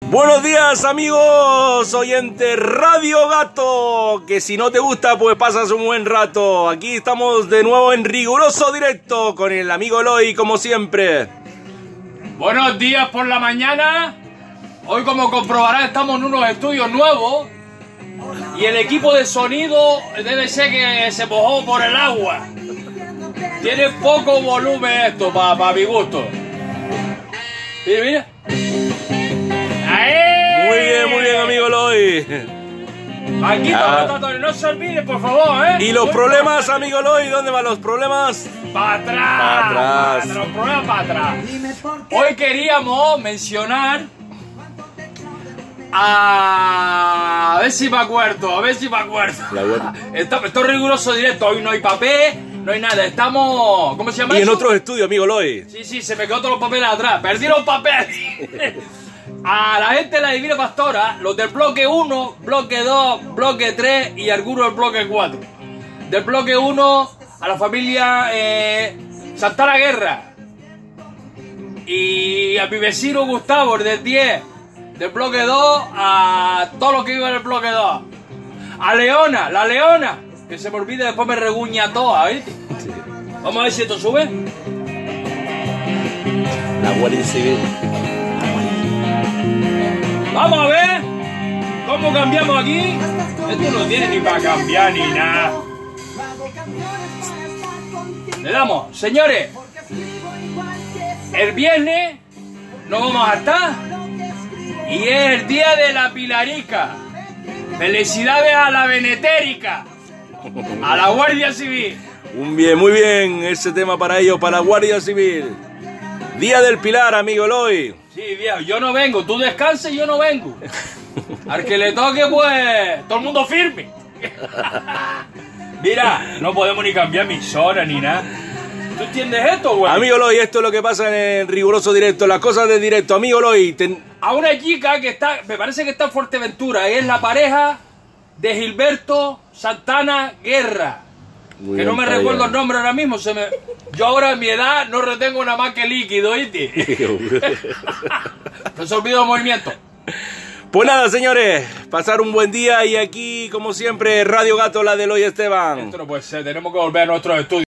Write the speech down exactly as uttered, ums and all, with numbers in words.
Buenos días, amigos oyentes Radio Gato, que si no te gusta pues pasas un buen rato. Aquí estamos de nuevo en riguroso directo con el amigo Eloy, como siempre. Buenos días por la mañana. Hoy, como comprobarás, estamos en unos estudios nuevos y el equipo de sonido debe ser que se mojó por el agua. Tiene poco volumen esto, para pa mi gusto. Mira, mira. ¡Ahí! Muy bien, muy bien, amigo Eloy. Aquí Ah. estamos, no se olvide, por favor, ¿eh? ¿Y los problemas, amigo Eloy? ¿Dónde van los problemas? ¡Para atrás! Pa' atrás. Los problemas para atrás. Hoy queríamos mencionar a... a ver si me acuerdo, a ver si me acuerdo. La buena. Esto, esto es riguroso directo, hoy no hay papel, no hay nada, estamos... ¿Cómo se llama Y en eso? otros estudios, amigo Eloy. Sí, sí, se me quedó todos los papeles atrás, perdí los papeles. A la gente de la Divina Pastora, los del bloque uno, bloque dos, bloque tres y algunos del bloque cuatro. Del bloque uno a la familia eh, Santana Guerra. Y a mi vecino Gustavo, del diez. Del bloque dos a todos los que viven en el bloque dos. A Leona, la Leona. Que se me olvide, después me reguña toda, ¿viste? Vamos a ver si esto sube. La Guardia Civil. Vamos a ver cómo cambiamos aquí. Esto no tiene ni para cambiar ni nada. Le damos, señores. El viernes no vamos a estar. Y es el día de la Pilarica. Felicidades a la Benetérica. A la Guardia Civil. Un bien, muy bien, ese tema para ellos, para la Guardia Civil. Día del Pilar, amigo Eloy. Sí, viejo, yo no vengo. Tú descanses y yo no vengo. Al que le toque, pues, todo el mundo firme. Mira, no podemos ni cambiar emisora ni nada. ¿Tú entiendes esto, güey? Amigo Eloy, esto es lo que pasa en el riguroso directo, las cosas de directo. Amigo Eloy, ten... A una chica que está, me parece que está en Fuerteventura, es la pareja de Gilberto Santana Guerra. Muy que bien, no me para recuerdo allá. el nombre ahora mismo. Se me... Yo ahora en mi edad no retengo nada más que líquido, ¿viste? No se olvida el movimiento. Pues nada, señores, pasar un buen día y aquí, como siempre, Radio Gato, la de Eloy Esteban. Esto no puede ser, tenemos que volver a nuestros estudios.